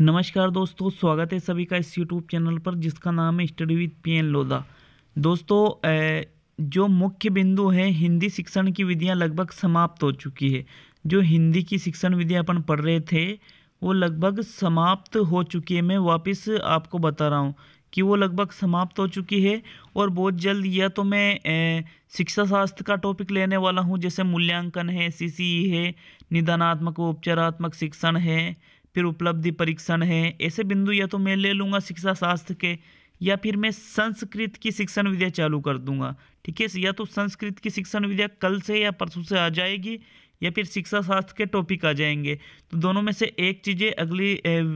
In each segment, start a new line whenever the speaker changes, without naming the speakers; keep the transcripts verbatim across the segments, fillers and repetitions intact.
नमस्कार दोस्तों, स्वागत है सभी का इस यूट्यूब चैनल पर जिसका नाम है study with P N Lodha. दोस्तों अ, जो मुख्य बिंदु है, हिंदी शिक्षण की विधियां लगभग समाप्त हो चुकी है। जो हिंदी की शिक्षण विधियां अपन पढ़ रहे थे वो लगभग समाप्त हो चुकी है। मैं वापस आपको बता रहा हूँ कि वो लगभग समाप्त हो चुकी है और बहुत जल्द या तो मैं अ, शिक्षा शास्त्र का टॉपिक लेने वाला हूँ, जैसे मूल्यांकन है, सी सी ई है, निदानात्मक व उपचारात्मक शिक्षण है, फिर उपलब्धि परीक्षण है। ऐसे बिंदु या तो मैं ले लूँगा शिक्षा शास्त्र के, या फिर मैं संस्कृत की शिक्षण विद्या चालू कर दूंगा। ठीक है, या तो संस्कृत की शिक्षण विद्या कल से या परसों से आ जाएगी, या फिर शिक्षा शास्त्र के टॉपिक आ जाएंगे। तो दोनों में से एक चीज़ें अगली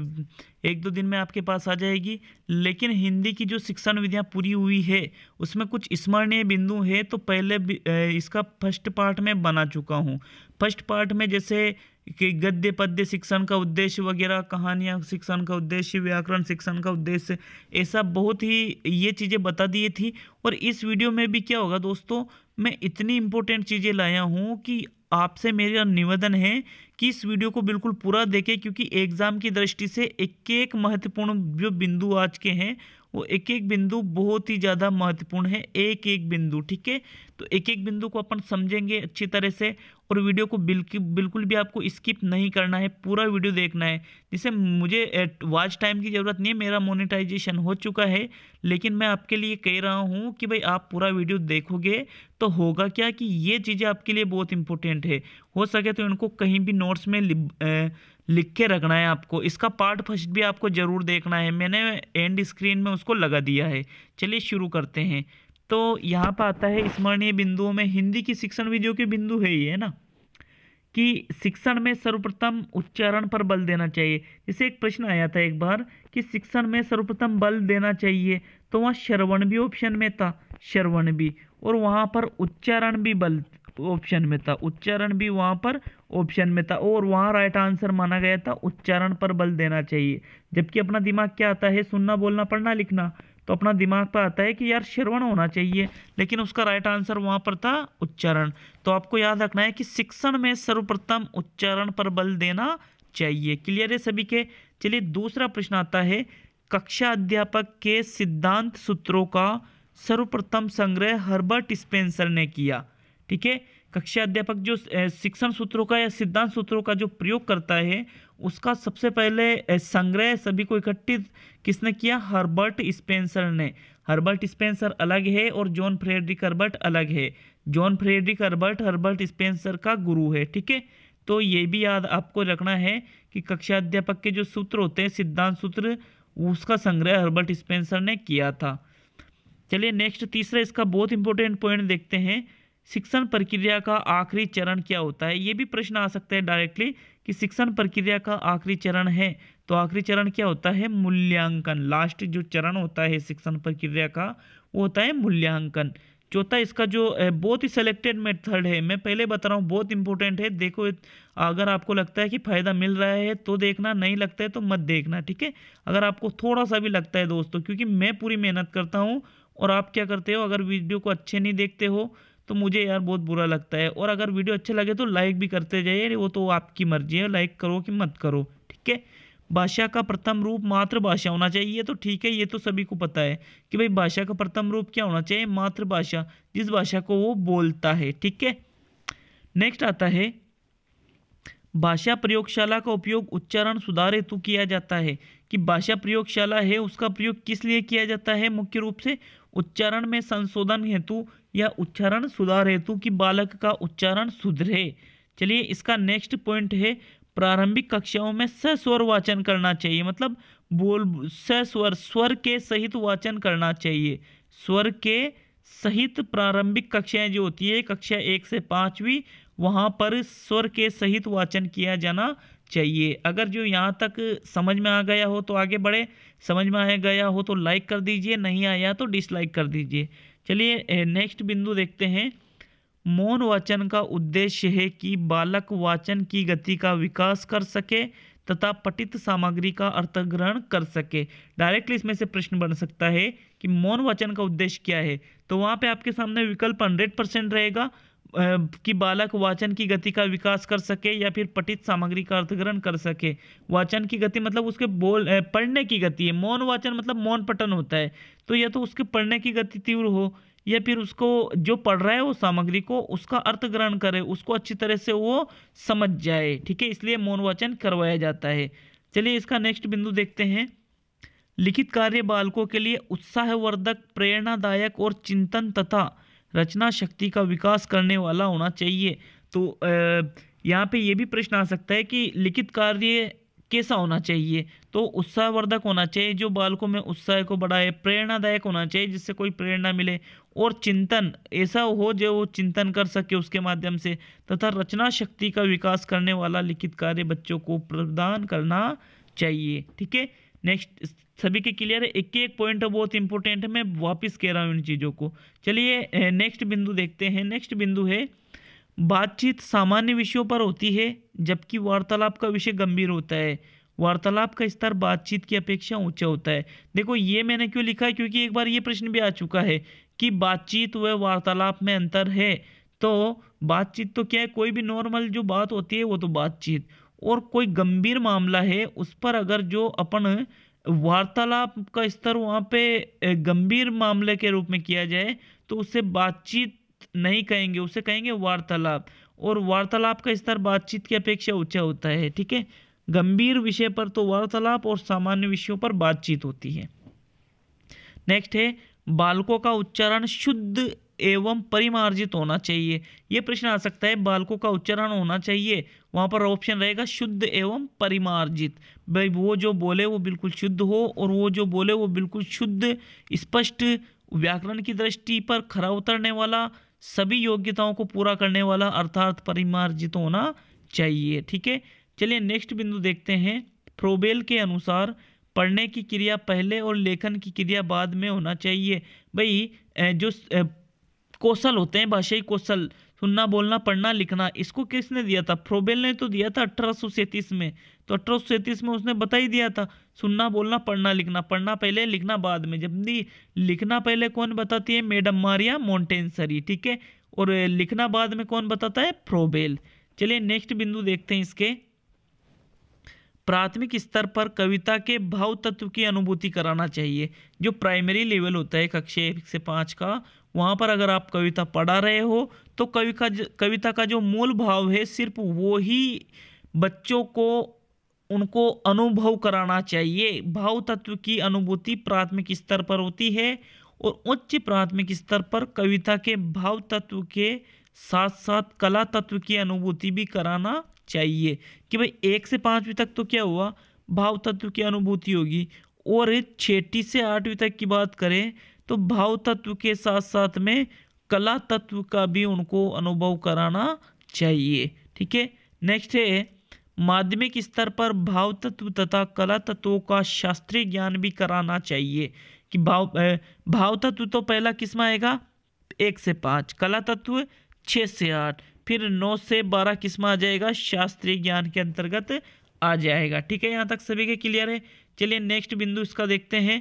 एक दो दिन में आपके पास आ जाएगी। लेकिन हिंदी की जो शिक्षण विधियाँ पूरी हुई है उसमें कुछ स्मरणीय बिंदु है। तो पहले इसका फर्स्ट पार्ट में बना चुका हूँ। फर्स्ट पार्ट में जैसे कि गद्य पद्य शिक्षण का उद्देश्य वगैरह, कहानियाँ शिक्षण का उद्देश्य, व्याकरण शिक्षण का उद्देश्य, ऐसा बहुत ही ये चीज़ें बता दी थी। और इस वीडियो में भी क्या होगा दोस्तों, मैं इतनी इंपॉर्टेंट चीज़ें लाया हूँ कि आपसे मेरा निवेदन है कि इस वीडियो को बिल्कुल पूरा देखें, क्योंकि एग्ज़ाम की दृष्टि से एक एक महत्वपूर्ण जो बिंदु आज के हैं वो एक एक बिंदु बहुत ही ज़्यादा महत्वपूर्ण है, एक एक बिंदु। ठीक है, तो एक एक बिंदु को अपन समझेंगे अच्छी तरह से, और वीडियो को बिल्कुल बिल्कुल भी आपको स्किप नहीं करना है, पूरा वीडियो देखना है। जिससे मुझे वॉच टाइम की ज़रूरत नहीं है, मेरा मोनेटाइजेशन हो चुका है, लेकिन मैं आपके लिए कह रहा हूँ कि भाई आप पूरा वीडियो देखोगे तो होगा क्या कि ये चीज़ें आपके लिए बहुत इंपॉर्टेंट है। हो सके तो इनको कहीं भी नोट्स में लि, लिख के रखना है आपको। इसका पार्ट फर्स्ट भी आपको ज़रूर देखना है, मैंने एंड स्क्रीन में उसको लगा दिया है। चलिए शुरू करते हैं। तो यहाँ पर आता है स्मरणीय बिंदुओं में हिंदी की शिक्षण विधियों के बिंदु है ये ना, कि शिक्षण में सर्वप्रथम उच्चारण पर बल देना चाहिए। जैसे एक प्रश्न आया था एक बार कि शिक्षण में सर्वप्रथम बल देना चाहिए, तो वहाँ श्रवण भी ऑप्शन में था, श्रवण भी, और वहाँ पर उच्चारण भी बल ऑप्शन में था, उच्चारण भी वहाँ पर ऑप्शन में था, और वहाँ राइट आंसर माना गया था उच्चारण पर बल देना चाहिए। जबकि अपना दिमाग क्या आता है, सुनना बोलना पढ़ना लिखना, तो अपना दिमाग पर आता है कि यार श्रवण होना चाहिए, लेकिन उसका राइट आंसर वहाँ पर था उच्चारण। तो आपको याद रखना है कि शिक्षण में सर्वप्रथम उच्चारण पर बल देना चाहिए। क्लियर है सभी के। चलिए दूसरा प्रश्न आता है, कक्षा अध्यापक के सिद्धांत सूत्रों का सर्वप्रथम संग्रह हर्बर्ट स्पेंसर ने किया। ठीक है, कक्षा अध्यापक जो शिक्षण सूत्रों का या सिद्धांत सूत्रों का जो प्रयोग करता है उसका सबसे पहले संग्रह सभी को इकट्ठित किसने किया, हर्बर्ट स्पेंसर ने। हर्बर्ट स्पेंसर अलग है और जॉन फ्रेडरिक हर्बर्ट अलग है। John Frederick Herbart Herbert Spencer का गुरु है। ठीक है, तो ये भी याद आपको रखना है कि कक्षा अध्यापक के जो सूत्र होते हैं, सिद्धांत सूत्र, उसका संग्रह हर्बर्ट स्पेंसर ने किया था। चलिए नेक्स्ट तीसरा इसका बहुत इंपॉर्टेंट पॉइंट देखते हैं, शिक्षण प्रक्रिया का आखिरी चरण क्या होता है। ये भी प्रश्न आ सकता है डायरेक्टली कि शिक्षण प्रक्रिया का आखिरी चरण है, तो आखिरी चरण क्या होता है, मूल्यांकन। लास्ट जो चरण होता है शिक्षण प्रक्रिया का वो होता है मूल्यांकन। चौथा इसका जो बहुत ही सेलेक्टेड मेथड है, मैं पहले बता रहा हूँ, बहुत इंपॉर्टेंट है। देखो अगर आपको लगता है कि फ़ायदा मिल रहा है तो देखना, नहीं लगता है तो मत देखना। ठीक है, अगर आपको थोड़ा सा भी लगता है दोस्तों, क्योंकि मैं पूरी मेहनत करता हूँ और आप क्या करते हो, अगर वीडियो को अच्छे नहीं देखते हो तो मुझे यार बहुत बुरा लगता है। और अगर वीडियो अच्छा लगे तो लाइक भी करते जाइए, वो तो आपकी मर्जी है, लाइक करो कि मत करो। ठीक है, भाषा का प्रथम रूप मातृभाषा होना चाहिए, तो ठीक है, ये तो सभी को पता है कि भाई भाषा का प्रथम रूप क्या होना चाहिए, मातृभाषा, जिस भाषा को वो बोलता है। ठीक है, नेक्स्ट आता है, भाषा प्रयोगशाला का उपयोग उच्चारण सुधार हेतु किया जाता है। कि भाषा प्रयोगशाला है उसका प्रयोग किस लिए किया जाता है, मुख्य रूप से उच्चारण में संशोधन हेतु या उच्चारण सुधार हेतु, कि बालक का उच्चारण सुधरे। चलिए इसका नेक्स्ट पॉइंट है, प्रारंभिक कक्षाओं में सस्वर वाचन करना चाहिए, मतलब बोल सस्वर स्वर के सहित वाचन करना चाहिए। स्वर के सहित प्रारंभिक कक्षाएं जो होती है, कक्षा एक से पाँचवीं, वहाँ पर स्वर के सहित वाचन किया जाना चाहिए। अगर जो यहाँ तक समझ में आ गया हो तो आगे बढ़े, समझ में आ गया हो तो लाइक कर दीजिए, नहीं आया तो डिसलाइक कर दीजिए। चलिए नेक्स्ट बिंदु देखते हैं, मौन वाचन का उद्देश्य है कि बालक वाचन की गति का विकास कर सके तथा पठित सामग्री का अर्थ ग्रहण कर सके। डायरेक्टली इसमें से प्रश्न बन सकता है कि मौन वाचन का उद्देश्य क्या है, तो वहाँ पे आपके सामने विकल्प हंड्रेड परसेंट रहेगा, कि बालक वाचन की गति का विकास कर सके या फिर पठित सामग्री का अर्थग्रहण कर सके। वाचन की गति मतलब उसके बोल पढ़ने की गति है, मौन वाचन मतलब मौन पठन होता है, तो या तो उसके पढ़ने की गति तीव्र हो या फिर उसको जो पढ़ रहा है वो सामग्री को उसका अर्थ ग्रहण करे, उसको अच्छी तरह से वो समझ जाए। ठीक है, इसलिए मौन वाचन करवाया जाता है। चलिए इसका नेक्स्ट बिंदु देखते हैं। लिखित कार्य बालकों के लिए उत्साहवर्धक, प्रेरणादायक और चिंतन तथा रचना शक्ति का विकास करने वाला होना चाहिए। तो यहाँ पे ये भी प्रश्न आ सकता है कि लिखित कार्य कैसा होना चाहिए, तो उत्साहवर्धक होना चाहिए जो बालकों में उत्साह को बढ़ाए, प्रेरणादायक होना चाहिए जिससे कोई प्रेरणा मिले, और चिंतन ऐसा हो जो वो चिंतन कर सके उसके माध्यम से, तथा रचना शक्ति का विकास करने वाला लिखित कार्य बच्चों को प्रदान करना चाहिए। ठीक है, नेक्स्ट सभी के क्लियर है। एक एक पॉइंट बहुत इंपॉर्टेंट है, मैं वापस कह रहा हूँ इन चीज़ों को। चलिए नेक्स्ट बिंदु देखते हैं। नेक्स्ट बिंदु है बातचीत सामान्य विषयों पर होती है जबकि वार्तालाप का विषय गंभीर होता है। वार्तालाप का स्तर बातचीत की अपेक्षा ऊंचा होता है। देखो ये मैंने क्यों लिखा है, क्योंकि एक बार ये प्रश्न भी आ चुका है कि बातचीत व वार्तालाप में अंतर है। तो बातचीत तो क्या है, कोई भी नॉर्मल जो बात होती है वो तो बातचीत, और कोई गंभीर मामला है उस पर अगर जो अपन वार्तालाप का स्तर वहाँ पे गंभीर मामले के रूप में किया जाए तो उससे बातचीत नहीं कहेंगे, उसे कहेंगे वार्तालाप, और वार्तालाप का स्तर बातचीत की अपेक्षा ऊंचा होता है। ठीक है, गंभीर विषय पर तो वार्तालाप और सामान्य विषयों पर बातचीत होती है। नेक्स्ट है बालकों का उच्चारण शुद्ध एवं परिमार्जित होना चाहिए। यह प्रश्न आ सकता है, बालकों का उच्चारण होना चाहिए, वहां पर ऑप्शन रहेगा शुद्ध एवं परिमार्जित। भाई वो जो बोले वो बिल्कुल शुद्ध हो और वो जो बोले वो बिल्कुल शुद्ध, स्पष्ट, व्याकरण की दृष्टि पर खरा उतरने वाला, सभी योग्यताओं को पूरा करने वाला, अर्थात परिमार्जित होना चाहिए। ठीक है, चलिए नेक्स्ट बिंदु देखते हैं। फ्रोबेल के अनुसार पढ़ने की क्रिया पहले और लेखन की क्रिया बाद में होना चाहिए। भाई जो कौशल होते हैं, भाषाई कौशल, सुनना, बोलना, पढ़ना, लिखना, इसको किसने दिया था? फ्रोबेल ने तो दिया था अठारह सौ सैंतीस में। तो अठारह सौ सैंतीस में उसने बता ही दिया था सुनना, बोलना, पढ़ना, लिखना, पढ़ना पहले, लिखना बाद में। जब भी लिखना पहले कौन बताती है? Madam Maria Montessori. ठीक है, और लिखना बाद में कौन बताता है? फ्रोबेल। चलिए नेक्स्ट बिंदु देखते हैं इसके। प्राथमिक स्तर पर कविता के भाव तत्व की अनुभूति कराना चाहिए। जो प्राइमरी लेवल होता है कक्षा एक से पाँच का, वहाँ पर अगर आप कविता पढ़ा रहे हो तो कवि का कविता का जो मूल भाव है सिर्फ वो ही बच्चों को उनको अनुभव कराना चाहिए। भाव तत्व की अनुभूति प्राथमिक स्तर पर होती है और उच्च प्राथमिक स्तर पर कविता के भाव तत्व के साथ साथ कला तत्व की अनुभूति भी कराना चाहिए। कि भाई एक से पाँचवीं तक तो क्या हुआ, भाव तत्व की अनुभूति होगी, और छठी से आठवीं तक की बात करें तो भाव तत्व के साथ साथ में कला तत्व का भी उनको अनुभव कराना चाहिए। ठीक है, नेक्स्ट है माध्यमिक स्तर पर भाव तत्व तथा कला तत्वों का शास्त्रीय ज्ञान भी कराना चाहिए। कि भाव भाव तत्व तो पहला किस में आएगा? एक से पाँच, कला तत्व छः से आठ, फिर नौ से बारह किस में आ जाएगा? शास्त्रीय ज्ञान के अंतर्गत आ जाएगा। ठीक है, यहाँ तक सभी के क्लियर है। चलिए नेक्स्ट बिंदु इसका देखते हैं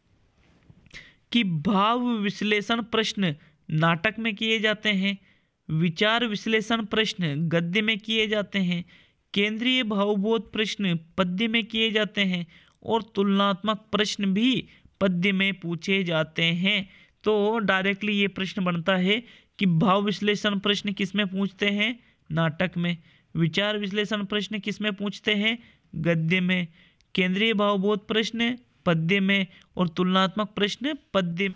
कि भाव विश्लेषण प्रश्न नाटक में किए जाते हैं, विचार विश्लेषण प्रश्न गद्य में किए जाते हैं, केंद्रीय भावबोध प्रश्न पद्य में किए जाते हैं, और तुलनात्मक प्रश्न भी पद्य में पूछे जाते हैं। तो डायरेक्टली ये प्रश्न बनता है कि भाव विश्लेषण प्रश्न किस में पूछते हैं? नाटक में। विचार विश्लेषण प्रश्न किस में पूछते हैं? गद्य में। केंद्रीय भावबोध प्रश्न पद्य में, और तुलनात्मक प्रश्न पद्य।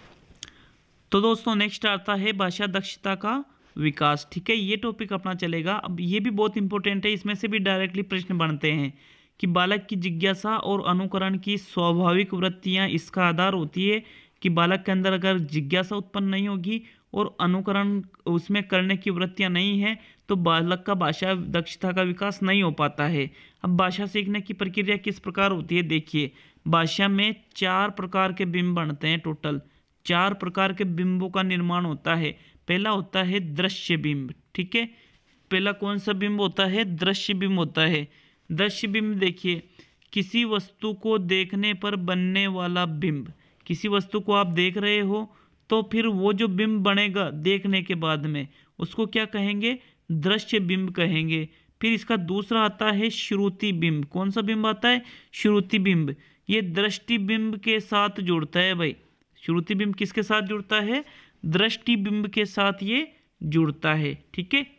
तो दोस्तों नेक्स्ट आता है भाषा दक्षता का विकास। ठीक है, ये टॉपिक अपना चलेगा। अब ये भी बहुत इंपॉर्टेंट है, इसमें से भी डायरेक्टली प्रश्न बनते हैं कि बालक की जिज्ञासा और अनुकरण की स्वाभाविक वृत्तियां इसका आधार होती है। कि बालक के अंदर अगर जिज्ञासा उत्पन्न नहीं होगी और अनुकरण उसमें करने की वृत्तियां नहीं है तो बालक का भाषा दक्षता का विकास नहीं हो पाता है। अब भाषा सीखने की प्रक्रिया किस प्रकार होती है? देखिए, भाषा में चार प्रकार के बिंब बनते हैं। टोटल चार प्रकार के बिंबों का निर्माण होता है। पहला होता है दृश्य बिंब। ठीक है, पहला कौन सा बिंब होता है? दृश्य बिंब होता है। दृश्य बिंब देखिए, किसी वस्तु को देखने पर बनने वाला बिंब। किसी वस्तु को आप देख रहे हो तो फिर वो जो बिंब बनेगा देखने के बाद में उसको क्या कहेंगे, दृश्य बिंब कहेंगे। फिर इसका दूसरा आता है श्रुति बिंब। कौन सा बिंब आता है, श्रुति बिंब। ये दृष्टि बिंब के साथ जुड़ता है भाई। श्रुति बिंब किसके साथ जुड़ता है, दृष्टि बिंब के साथ ये जुड़ता है, ठीक है।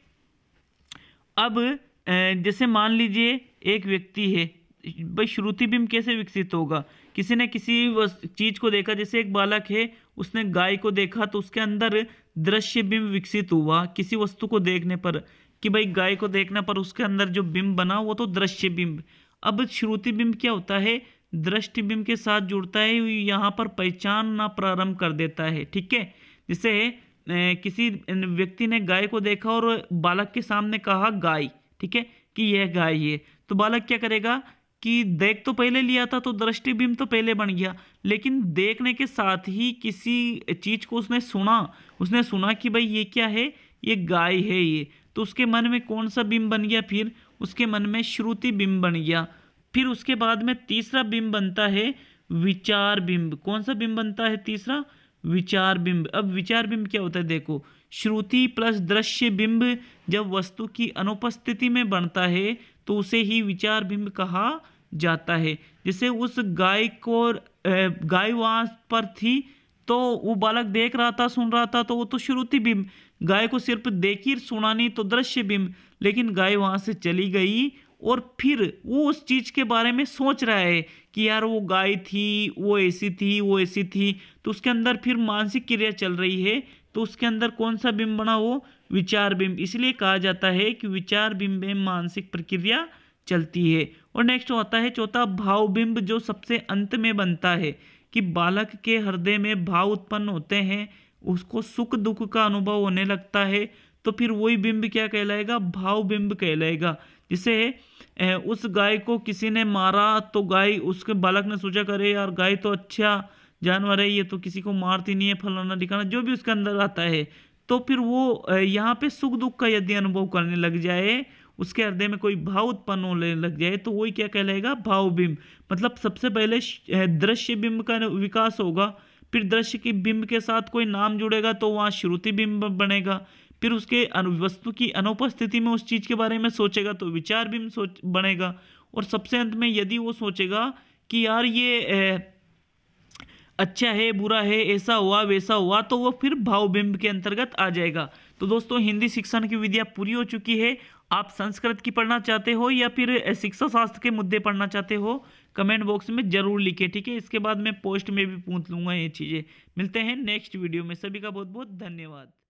अब जैसे मान लीजिए एक व्यक्ति है भाई, श्रुति बिंब कैसे विकसित होगा, किसी ने किसी चीज को देखा, जैसे एक बालक है उसने गाय को देखा तो उसके अंदर दृश्य बिंब विकसित हुआ किसी वस्तु को देखने पर, कि भाई गाय को देखने पर उसके अंदर जो बिंब बना वो तो दृश्य बिंब। अब श्रुति बिंब क्या होता है, दृष्टि बिंब के साथ जुड़ता है, यहाँ पर पहचानना प्रारंभ कर देता है, ठीक है। जैसे किसी व्यक्ति ने गाय को देखा और बालक के सामने कहा गाय, ठीक है, कि यह गाय है, तो बालक क्या करेगा कि देख तो पहले लिया था तो दृष्टि बिंब तो पहले बन गया, लेकिन देखने के साथ ही किसी चीज को उसने सुना, उसने सुना कि भाई ये क्या है, ये गाय है ये, तो उसके मन में कौन सा बिंब बन गया, फिर उसके मन में श्रुति बिंब बन गया। फिर उसके बाद में तीसरा बिंब बनता है विचार बिंब। कौन सा बिंब बनता है तीसरा, विचार बिंब। अब विचार बिंब क्या होता है, देखो श्रुति प्लस दृश्य बिंब जब वस्तु की अनुपस्थिति में बनता है तो उसे ही विचार बिंब कहा जाता है। जैसे उस गाय को, गाय वहां पर थी तो वो बालक देख रहा था, सुन रहा था, तो वो तो श्रुति बिंब। गाय को सिर्फ देखी सुना नहीं तो दृश्य बिंब। लेकिन गाय वहां से चली गई और फिर वो उस चीज के बारे में सोच रहा है कि यार वो गाय थी, वो ऐसी थी, वो ऐसी थी, तो उसके अंदर फिर मानसिक क्रिया चल रही है, तो उसके अंदर कौन सा बिंब बना, वो विचार बिंब। इसलिए कहा जाता है कि विचार बिंब में मानसिक प्रक्रिया चलती है। और नेक्स्ट होता है चौथा भाव बिंब, जो सबसे अंत में बनता है, कि बालक के हृदय में भाव उत्पन्न होते हैं, उसको सुख दुख का अनुभव होने लगता है, तो फिर वही बिंब क्या कहलाएगा, भाव बिंब कहलाएगा। जिसे उस गाय को किसी ने मारा तो गाय, उसके बालक ने सोचा करे यार गाय तो अच्छा जानवर है, ये तो किसी को मारती नहीं है, फलाना ठिकाना जो भी उसके अंदर आता है, तो फिर वो यहाँ पे सुख दुख का यदि अनुभव करने लग जाए, उसके हृदय में कोई भाव उत्पन्न होने लग जाए, तो वही क्या कहलाएगा, भाव बिंब। मतलब सबसे पहले दृश्य बिंब का विकास होगा, फिर दृश्य की बिंब के साथ कोई नाम जुड़ेगा तो वहाँ श्रुति बिंब बनेगा, फिर उसके वस्तु की अनुपस्थिति में उस चीज के बारे में सोचेगा तो विचार बिंब सोच बनेगा, और सबसे अंत में यदि वो सोचेगा कि यार ये ए, अच्छा है, बुरा है, ऐसा हुआ वैसा हुआ, तो वो फिर भाव बिंब के अंतर्गत आ जाएगा। तो दोस्तों हिंदी शिक्षण की विधियां पूरी हो चुकी है। आप संस्कृत की पढ़ना चाहते हो या फिर शिक्षा शास्त्र के मुद्दे पढ़ना चाहते हो, कमेंट बॉक्स में जरूर लिखे, ठीक है। इसके बाद मैं पोस्ट में भी पूछ लूंगा ये चीजें। मिलते हैं नेक्स्ट वीडियो में, सभी का बहुत बहुत धन्यवाद।